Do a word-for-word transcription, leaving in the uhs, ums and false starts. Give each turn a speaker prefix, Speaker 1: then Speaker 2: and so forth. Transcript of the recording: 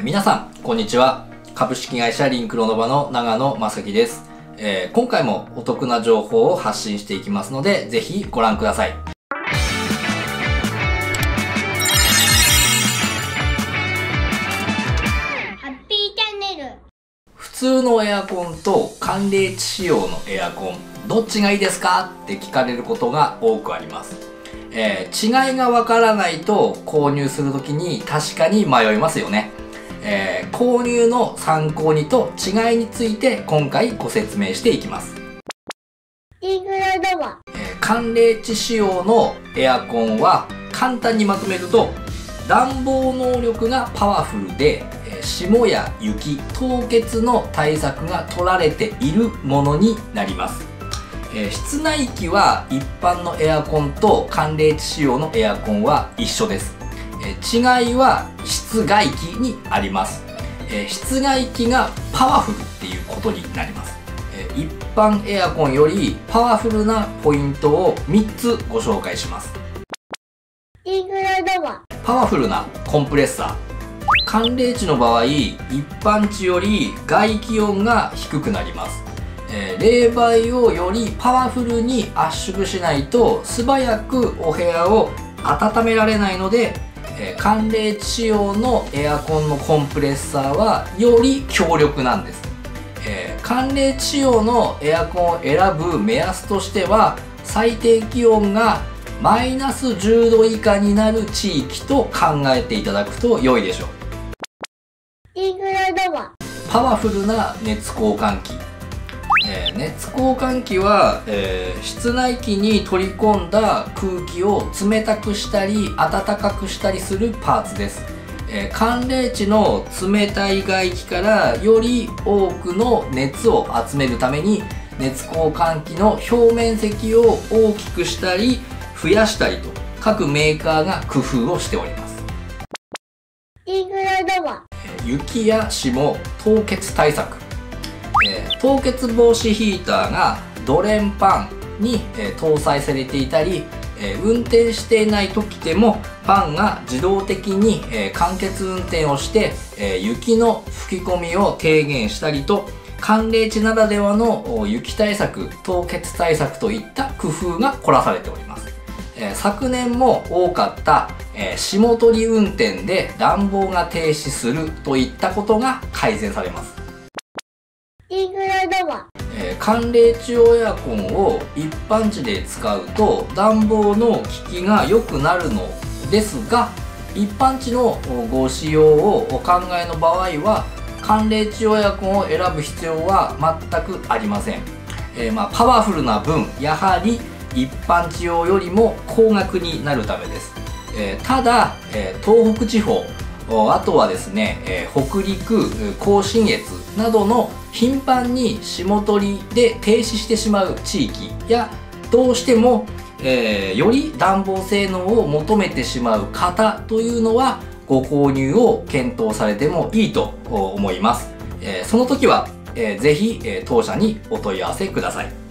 Speaker 1: 皆さん、こんにちは。株式会社リンクロノバの長野正樹です。えー、今回もお得な情報を発信していきますので、ぜひご覧ください。ハ
Speaker 2: ッピーチャンネル。
Speaker 1: 普通のエアコンと寒冷地仕様のエアコン、どっちがいいですかって聞かれることが多くあります。えー、違いがわからないと購入するときに確かに迷いますよね。えー、購入の参考にと違いについて今回ご説明していきます。
Speaker 2: リンクロノバ。
Speaker 1: えー、寒冷地仕様のエアコンは簡単にまとめると、暖房能力がパワフルで、えー、霜や雪、凍結の対策が取られているものになります。えー、室内機は一般のエアコンと寒冷地仕様のエアコンは一緒です。えー、違いは室外機にあります。えー、室外機がパワフルっていうことになります。えー、一般エアコンよりパワフルなポイントをみっつご紹介します。
Speaker 2: リンクロノバ。
Speaker 1: パワフルなコンプレッサー。寒冷地の場合、一般地より外気温が低くなります。えー、冷媒をよりパワフルに圧縮しないと素早くお部屋を温められないので、えー、寒冷地仕様のエアコンのコンプレッサーはより強力なんです。えー、寒冷地仕様のエアコンを選ぶ目安としては、最低気温がマイナスじゅうど以下になる地域と考えていただくと良いでしょう。
Speaker 2: リンクロノバ。
Speaker 1: パワフルな熱交換器。えー、熱交換器は、えー、室内機に取り込んだ空気を冷たくしたり暖かくしたりするパーツです。えー、寒冷地の冷たい外気からより多くの熱を集めるために、熱交換器の表面積を大きくしたり増やしたりと各メーカーが工夫をしております。
Speaker 2: リンクロノバ。
Speaker 1: えー、雪や霜、凍結対策。えー、凍結防止ヒーターがドレンパンに、えー、搭載されていたり、えー、運転していない時でもファンが自動的に、えー、間欠運転をして、えー、雪の吹き込みを低減したりと、寒冷地ならではの雪対策、凍結対策といった工夫が凝らされております。えー、昨年も多かった、えー、霜取り運転で暖房が停止するといったことが改善されます。
Speaker 2: リンクロノバ。
Speaker 1: えー、寒冷地用エアコンを一般地で使うと暖房の効きが良くなるのですが、一般地のご使用をお考えの場合は寒冷地用エアコンを選ぶ必要は全くありません。えー、まあパワフルな分やはり一般地用よりも高額になるためです。えー、ただ、えー、東北地方、あとはですね、えー、北陸、甲信越などの頻繁に霜取りで停止してしまう地域や、どうしても、えー、より暖房性能を求めてしまう方というのはご購入を検討されてもいいと思います。えー、その時は、えー、ぜひ、えー、当社にお問い合わせください。